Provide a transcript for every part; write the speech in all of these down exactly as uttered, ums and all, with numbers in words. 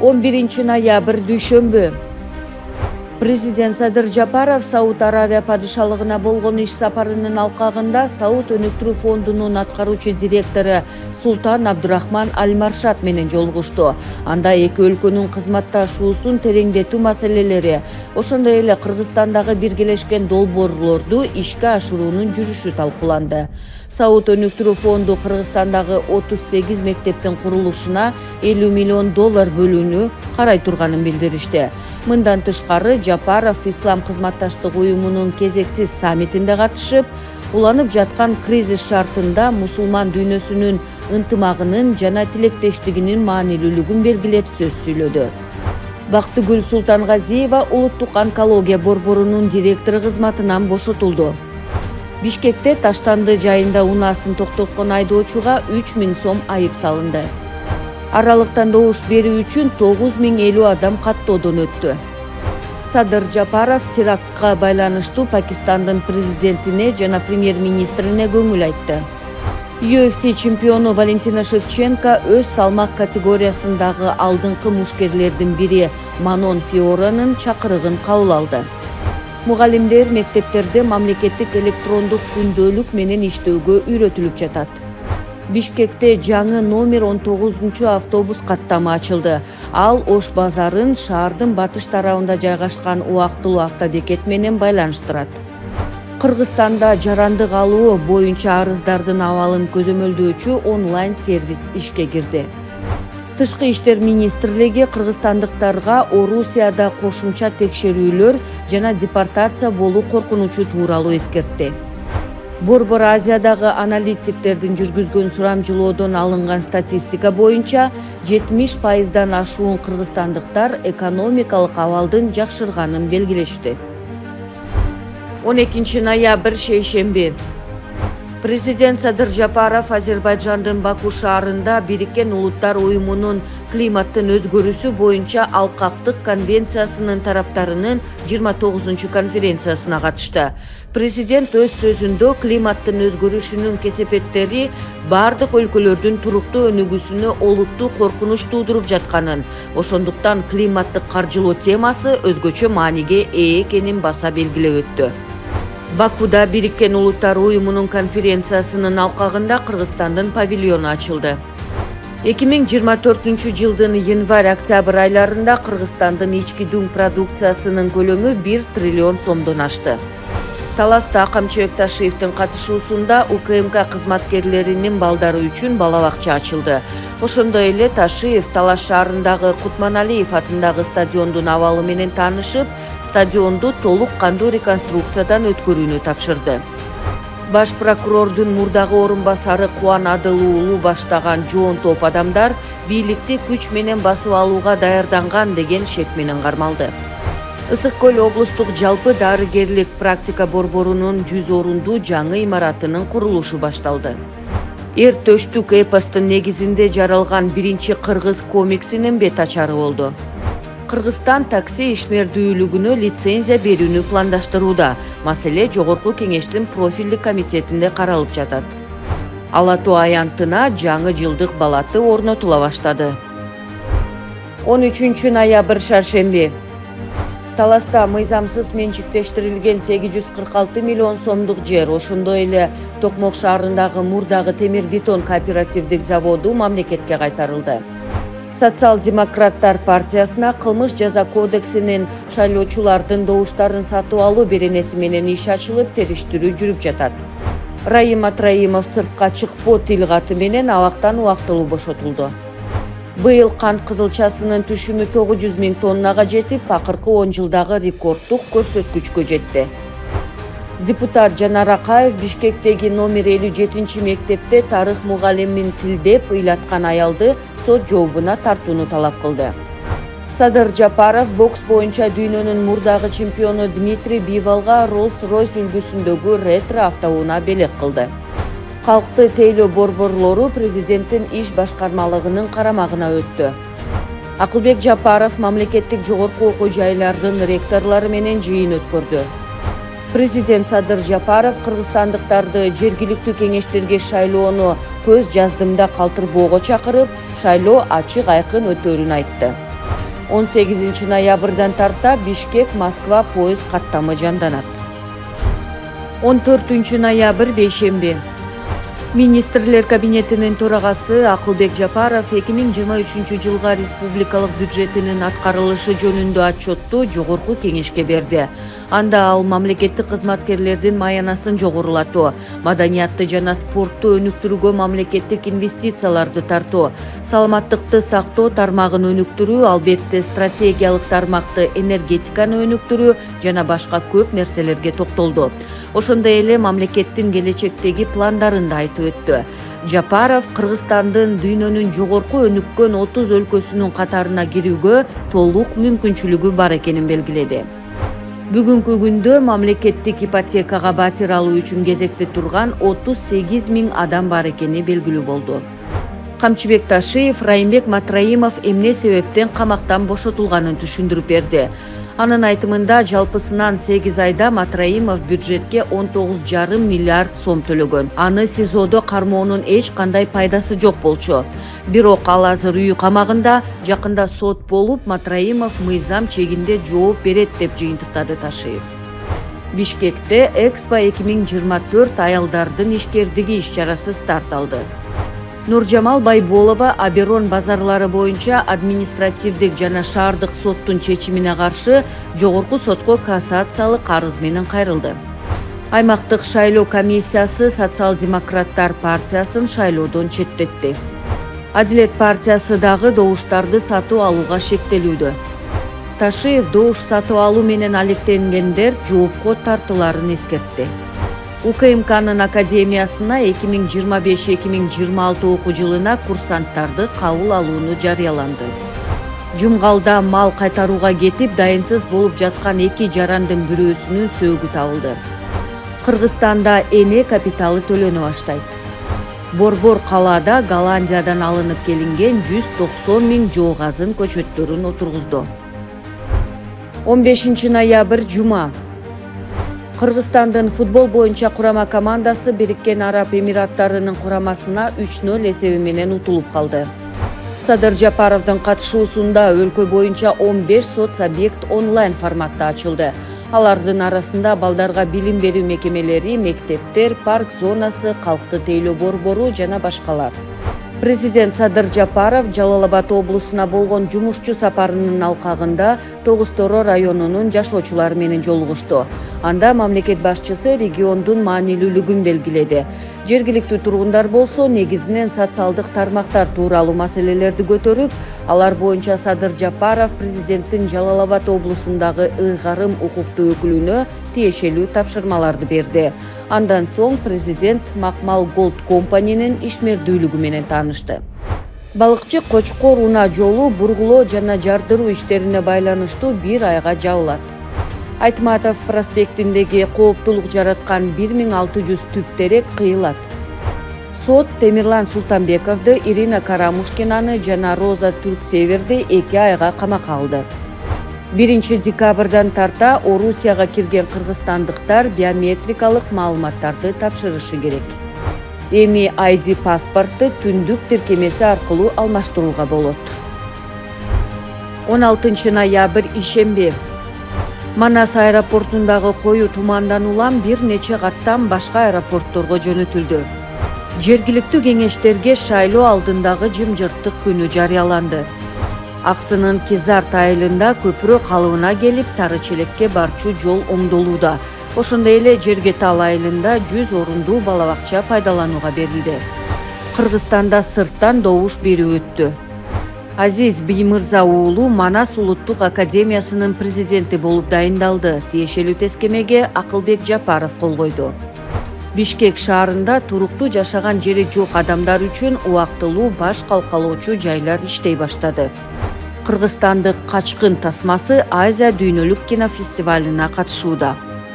он биринчи ноябрь дүйшөмбү. Президент Садыр Жапаров Сауд Аравия падышалыгына болгон иш сапарынын алкагында Сауд өнүктүрүү фондунун аткаруучу директору Султан Абдурахман Аль-Маршад менен жолугушту. Анда эки өлкөнүн кызматташуусун тереңдетүү маселелери, ошондой эле Кыргызстандагы биргелешкен долбоорлорду ишке ашыруунун жүрүшү талкууланды. Сауд өнүктүрүү фонду Кыргызстандагы отуз сегиз мектептин курулушуна элүү миллион доллар бөлүүнү карай турганын билдиришти. Мындан тышкары Жапаров Ислам кызматташтык уюмунун кезексиз саммитинде катышып, уланып жаткан кризис шартында мусулман дүйнөсүнүн ынтымагынын жана тилектештигинин маанилүүлүгүн белгилеп сөз сүйлөдү. Бактыгүл Султангазиева улуттук онкология борборунун директору кызматынан бошотулду. Бишкекте Таштанды жайында унаасын токтоткон айдоочуга үч миң сом айып салынды. Аралыктан добуш берүү үчүн тогуз миң элүү адам каттоодон өттү. Садыр Жапаров терактка байланыштуу Пакистандын президентине жана премьер-министрине көңүл айтты. ю эф си чемпиону Валентина Шевченко өз салмак категориясындагы алдыңкы мушкерлердин бири Манон Фиоранын чакырыгын кабыл алды. Мугалимдер мектептерде мамлекеттик электрондук күндөлүк менен иштөөгө үйрөтүлүп жатат. Бишкекте жаңы номер он тогузунчу автобус каттамы ачылды. Ал Ош базарын шаардын батыш тарабында жайгашкан убактылуу автобекет менен байланыштырат. Кыргызстанда жарандык алуу боюнча арыздардын абалын көзөмөлдөөчү онлайн сервис ишке кирди. Тышкы иштер министрлиги кыргызстандыктарга Орусияда кошумча текшерүүлөр жана депортация болуу коркунучу тууралуу эскертти. Борбор Азиядагы аналитиктердин жүргүзгөн сурамжылоодон алынган статистика боюнча жетимиш пайыздан ашуун кыргызстандыктар экономикалык абалдын жакшырганын белгилешти. он экинчи ноябрь шейшемби. Президент Садыр Жапаров Азербайджандын Баку шаарында Бириккен Улуттар уюмунун климаттын өзгөрүүсү боюнча алкактык конвенциясынын тараптарынын жыйырма тогузунчу конференциясына катышты. Президент өз сөзүндө климаттын өзгөрүшүнүн кесепеттери бардык өлкөлөрдүн туруктуу өнүгүүсүнө олуттуу коркунуч туудуруп жатканын, ошондуктан климаттык каржылоо темасы өзгөчө мааниге ээ экенин баса белгилеп өттү. Бакуда Бириккен Улуттар уюмунун конференциясынын алкагында Кыргызстандын павильону ачылды. эки миң жыйырма төртүнчү жылдын январь-октябрь айларында Кыргызстандын ички дүң продукциясынын көлөмү бир триллион сомдон ашты. Таласта Камчыбек Ташиевдин катышуусунда У К М К кызматкерлеринин балдары үчүн бала бакча ачылды. Ошондой эле Ташиев Талас шаарындагы Кутманалиев атындагы стадиондун абалы менен таанышып, стадионду толук кандуу реконструкциядан өткөрүүнү тапшырды. Баш прокурордун мурдагы орун басары Кубан Адыл уулу баштаган жоон топ адамдар бийликти күч менен басып алууга даярданган деген шек менен кармалды. Ысык көл облустук жалпы дарыгерлик практика борборунун жүз орундуу жаңы имаратынын курулушу башталды. Эр төштүк эпостун негизинде жаралган биринчи кыргыз комиксинин бет ачары болду. Кыргызстан такси ишмердүүлүгүнө лицензия берүүнү пландаштырууда. Маселе Жогорку Кеңештин профилдик комитетинде каралып жатат. Ала Тоо аянтына жаңы жылдык балаты орнотула баштады. он үчүнчү ноябрь шаршемби. Таласта мыйзамсыз менчиктештирилген сегиз жүз кырк алты миллион сомдук жер, ошондой эле Токмок шаарындагы мурдагы темир бетон кооперативдик заводу мамлекетке кайтарылды. Социал-демократтар партиясына кылмыш жаза кодексинин шайлоочулардын добуштарын сатып алуу беренеси менен иш ачылып, териштирүү жүрүп жатат. Раим Атраимов сыртка чыкпоо тил каты менен абактан убактылуу бошотулду. Быйыл кант кызылчасынын түшүмү тогуз жүз миң тоннага жетип, акыркы он жылдагы рекордтук көрсөткүчкө жетти. Депутат Жанар Акаев Бишкектеги номер элүү жетинчи мектепте тарых мугалимин тилдеп ыйлаткан аялды сот жообуна тартууну талап кылды. Садыр Жапаров бокс боюнча дүйнөнүн мурдагы чемпиону Дмитрий Бивалга Rolls-Royce үлгүсүндөгү ретро автоунаа белек кылды. Калкты тейлөө борборлору президенттин иш башкармалыгынын карамагына өттү. Акылбек Жапаров мамлекеттик жогорку окуу жайлардын ректорлору менен жыйын өткөрдү. Президент Садыр Жапаров кыргызстандыктарды жергиликтүү кеңештерге шайлоону көз жаздымда калтырбоого чакырып, шайлоо ачык айкын өтөөрүн айтты. он сегизинчи ноябрдан тарта Бишкек-Москва поезд каттамы жанданат. он төртүнчү ноябрь бейшемби. Министрлер кабинетинин төрагасы Акылбек Жапаров эки миң жыйырма үчүнчү жылга республикалык бюджетинин аткарылышы жөнүндө отчетту жогорку кеңешке берди. Анда ал мамлекеттик кызматкерлердин маянасын жогорулатуу, маданиятты жана спортту өнүктүрүүгө мамлекеттик инвестицияларды тартуу, саламаттыкты сактоо тармагын өнүктүрүү, албетте стратегиялык тармакты энергетиканы өнүктүрүү жана башка көп нерселерге токтолду. Ошондой эле мамлекеттин келечектеги пландарын да айтып өттү. Жапаров Кыргызстандын дүйнөнүн жогорку өнүккөн отуз өлкөсүнүн катарына кирүүгө толук мүмкүнчүлүгү бар экенин белгиледи. Бүгүнкү күндө мамлекеттик ипотекага батир алуу үчүн кезекте турган отуз сегиз миң адам бар экени белгилүү болду. Камчыбек Ташиев Райымбек Матраимов эмне себептен камактан бошотулганын түшүндүрүп берди. Анын айтымында жалпысынан сегиз айда Матраимов бюджетке он тогуз жарым миллиард сом төлөгөн. Аны СИЗОдо кармоонун эч кандай пайдасы жок болчу. Бирок ал азыр үй камагында, жакында сот болуп, Матраимов мыйзам чегинде жооп берет деп жыйынтыктады Ташиев. Бишкекте Экспо эки миң жыйырма төрт аялдардын ишкердиги иш-чарасы старт алды. Нуржамал Байболова Аберон базарлары боюнча административдик жана шаардык соттун чечимине каршы жогорку сотко кассациялык арыз менен кайрылды. Аймактык шайлоо комиссиясы Социал-демократтар партиясын шайлоодон четтетти. Адилет партиясы дагы добуштарды сатып алууга шектелүүдө. Ташиев добуш сатып алуу менен алектенгендер жоопко тартыларын эскертти. УКМКнын академиясына эки миң жыйырма беш эки миң жыйырма алты окуу жылына курсанттарды кабыл алууну жарыяланды. Жумгалда мал кайтарууга кетип дайынсыз болуп жаткан эки жарандын бирөөсүнүн сөөгү табылды. Кыргызстанда эне капиталы төлөнө баштайт. Борбор калаада Голландиядан алынып келинген жүз токсон миң жоогазын көчөттөрүн отургузду. он бешинчи ноябрь жума. Кыргызстандын футбол боюнча курама командасы Бириккен Араб Эмираттарынын курамасына үч нөл эсеби менен утулуп калды. Садыр Жапаровдун катышуусунда өлкө боюнча он беш соцобъект онлайн форматта ачылды. Алардын арасында балдарга билим берүү мекемелери, мектептер, парк зонасы, калкты тейлөө борбору жана башкалар. Президент Садыр Жапаров Жалал Абад облусуна болгон жумушчу сапарынын алкагында Тогуз-Торо районунун жашоочулары менен жолугушту. Анда мамлекет башчысы региондун маанилүүлүгүн белгиледи. Жергиликтүү тургундар болсо негизинен социалдык тармактар тууралуу маселелерди көтөрүп, алар боюнча Садыр Жапаров президенттин Жалал Абад облусундагы ыйгарым укуктуу өкүлүнө тиешелүү тапшырмаларды берди. Андан соң президент Макмал Голд компанинин ишмердүүлүгү менен таанышты. Балыкчы Кочкор унаа жолу бургулоо жана жардыруу иштерине байланыштуу бир айга жабылат. Айтматов проспектиндеги кооптулук жараткан бир миң алты жүз түп терек кыйылат. Сот Темирлан Султанбековду, Ирина Карамушкинаны жана Роза Түрксеверди эки айга камакка алды. биринчи декабрдан тарта Орусияга кирген кыргызстандыктар биометрикалык маалыматтарды тапшырышы керек. Эми ай ди паспортты түндүк тиркемеси аркылуу алмаштырууга болот. он алтынчы ноябрь ишемби. Манас аэропортундагы коюу тумандан улам бир нече каттам башка аэропортторго жөнөтүлдү. Жергиликтүү кеңештерге шайлоо алдындагы жымжырттык күнү жарыяланды. Аксынын Кизарт айылында көпүрө калыбына келип, Сары Челекке барчу жол оңдолууда. Ошондой эле Жергетал айылында жүз орундуу балабакча пайдаланууга берилди. Кыргызстанда сырттан добуш берүү өттү. Азиз Биймырза уулу Манас улуттук академиясынын президенти болуп дайындалды. Тиешелүү тескемеге Акылбек Жапаров кол койду. Бишкек шаарында туруктуу жашаган жери жок адамдар үчүн убактылуу баш калкалоочу жайлар иштей баштады. Кыргызстандык Качкын тасмасы Азия дүйнөлүк кинофестивалына катышууда.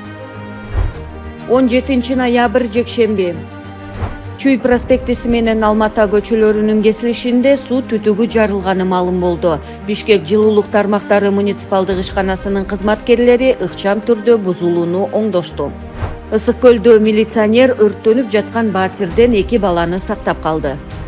он жетинчи ноябрь жекшемби. Чүй проспектиси менен Алмата көчөлөрүнүн кесилишинде суу түтүгү жарылганы маалым болду. Бишкек жылуулук тармактары муниципалдык ишканасынын кызматкерлери ыкчам түрдө бузулууну оңдошту. Ысык көлдө милиционер өрттөнүп жаткан батирден эки баланы сактап калды.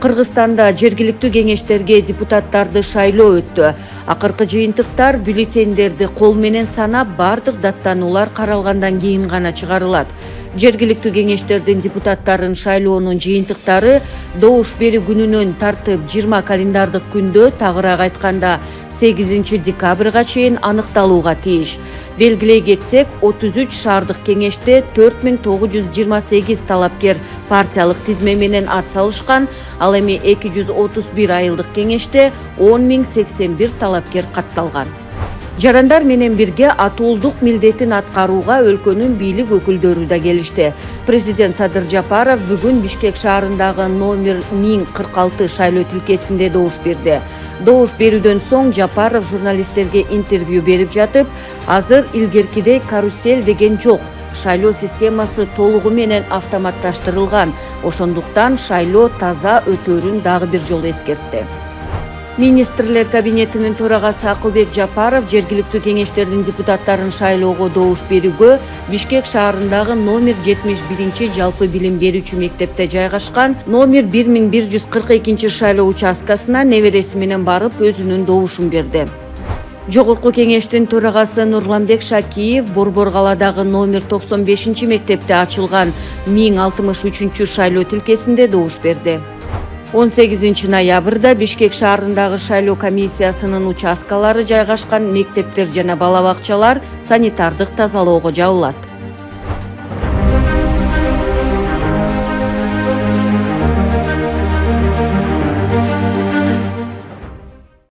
Кыргызстанда жергиликтүү кеңештерге депутаттарды шайлоо өттү. Акыркы жыйынтыктар бюллетендерди кол менен санап, бардык даттануулар каралгандан кийин гана чыгарылат. Жергиликтүү кеңештердин депутаттарын шайлоонун жыйынтыктары добуш берүү күнүнөн тартып жыйырма календардык күндө, тагыраак айтканда сегизинчи декабрга чейин аныкталууга тийиш. Белгилей кетсек, отуз үч шаардык кеңеште төрт миң тогуз жүз жыйырма сегиз талапкер партиялык тизме менен ат салышкан, ал эми эки жүз отуз бир айылдык кеңеште он миң сексен бир талапкер катталган. Жарандар менен бирге атуулдук милдетин аткарууга өлкөнүн бийлик өкүлдөрү да келишти. Президент Садыр Жапаров бүгүн Бишкек шаарындагы номер миң кырк алты шайлоо тилкесинде добуш берди. Добуш берүүдөн соң Жапаров журналисттерге интервью берип жатып, азыр илгеркидей карусель деген жок. Шайлоо системасы толугу менен автоматташтырылган. Ошондуктан шайлоо таза өтөрүн дагы бир жолу эскертти. Министрлер кабинетинин төрагасы Акылбек Жапаров жергиликтүү кеңештердин депутаттарын шайлоого добуш берүүгө Бишкек шаарындагы номер жетимиш биринчи жалпы билим берүүчү мектепте жайгашкан номер бир миң бир жүз кырк экинчи шайлоо участкасына небереси менен барып өзүнүн добушун берди. Жогорку кеңештин төрагасы Нурланбек Шакиев Борбор калаадагы номер токсон бешинчи мектепте ачылган миң алтымыш үчүнчү шайлоо тилкесинде добуш берди. он сегизинчи ноябрда Бишкек шаарындагы шайлоо комиссиясынын участкалары жайгашкан мектептер жана бала бакчалар санитардык тазалоого жабылат.